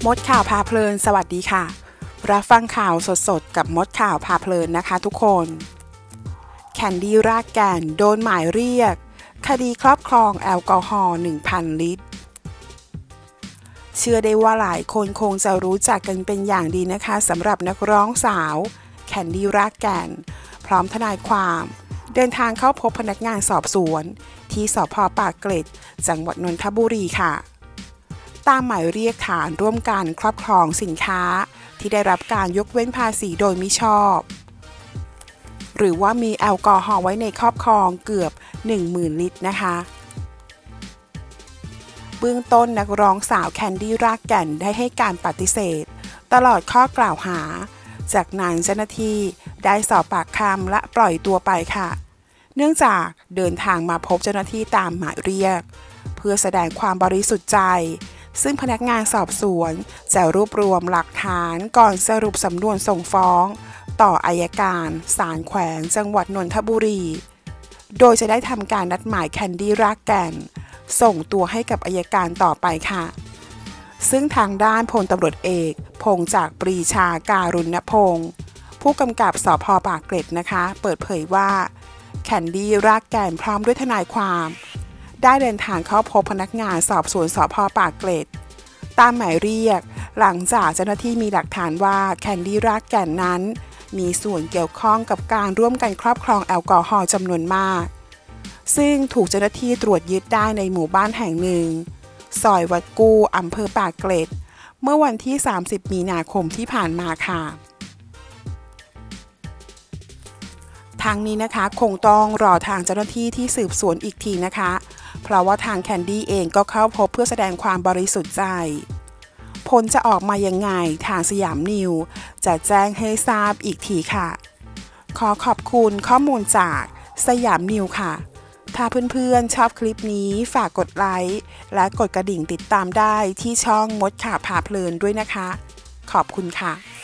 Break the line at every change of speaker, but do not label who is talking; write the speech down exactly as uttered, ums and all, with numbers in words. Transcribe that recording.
มดข่าวพาเพลินสวัสดีค่ะรับฟังข่าวสดๆกับมดข่าวพาเพลินนะคะทุกคนแคนดี้รากแก่นโดนหมายเรียกคดีครอบครองแอลกอฮอล์ หนึ่งพัน ลิตรเชื่อได้ว่าหลายคนคงจะรู้จักกันเป็นอย่างดีนะคะสำหรับนักร้องสาวแคนดี้รากแก่นพร้อมทนายความเดินทางเข้าพบพนักงานสอบสวนที่สภ.ปากเกร็ดจังหวัดนนทบุรีค่ะตามหมายเรียกฐานร่วมกันครอบครองสินค้าที่ได้รับการยกเว้นภาษีโดยมิชอบหรือว่ามีแอลกอฮอล์ไว้ในครอบครองเกือบ หนึ่งหมื่น ลิตรนะคะเบื้องต้นนักร้องสาวแคนดี้รากแก่นได้ให้การปฏิเสธตลอดข้อกล่าวหาจากนั้นเจ้าหน้าที่ได้สอบปากคำและปล่อยตัวไปค่ะเนื่องจากเดินทางมาพบเจ้าหน้าที่ตามหมายเรียกเพื่อแสดงความบริสุทธิ์ใจซึ่งพนักงานสอบสวนจะรวบรวมหลักฐานก่อนสรุปสำนวนส่งฟ้องต่ออัยการศาลแขวงจังหวัดนนทบุรีโดยจะได้ทำการนัดหมายแคนดี้รากแก่นส่งตัวให้กับอัยการต่อไปค่ะซึ่งทางด้านพลตำรวจเอกพงษ์จากปรีชาการุณพงศ์ผู้กำกับสภ.ปากเกร็ดนะคะเปิดเผยว่าแคนดี้รากแก่นพร้อมด้วยทนายความได้เดินทางเข้าพบพนักงานสอบสวนสภ.ปากเกร็ดตามหมายเรียกหลังจากเจ้าหน้าที่มีหลักฐานว่าแคนดี้รากแก่นนั้นมีส่วนเกี่ยวข้องกับการร่วมกันครอบครองแอลกอฮอล์จำนวนมากซึ่งถูกเจ้าหน้าที่ตรวจยึดได้ในหมู่บ้านแห่งหนึ่งซอยวัดกู้อำเภอปากเกร็ดเมื่อวันที่สามสิบมีนาคมที่ผ่านมาค่ะทางนี้นะคะคงต้องรอทางเจ้าหน้าที่ที่สืบสวนอีกทีนะคะเพราะว่าทางแคนดี้เองก็เข้าพบเพื่อแสดงความบริสุทธิ์ใจผลจะออกมายังไงทางสยามนิวจะแจ้งให้ทราบอีกทีค่ะขอขอบคุณข้อมูลจากสยามนิวค่ะถ้าเพื่อนๆชอบคลิปนี้ฝากกดไลค์และกดกระดิ่งติดตามได้ที่ช่องมดข่าวพาเพลินด้วยนะคะขอบคุณค่ะ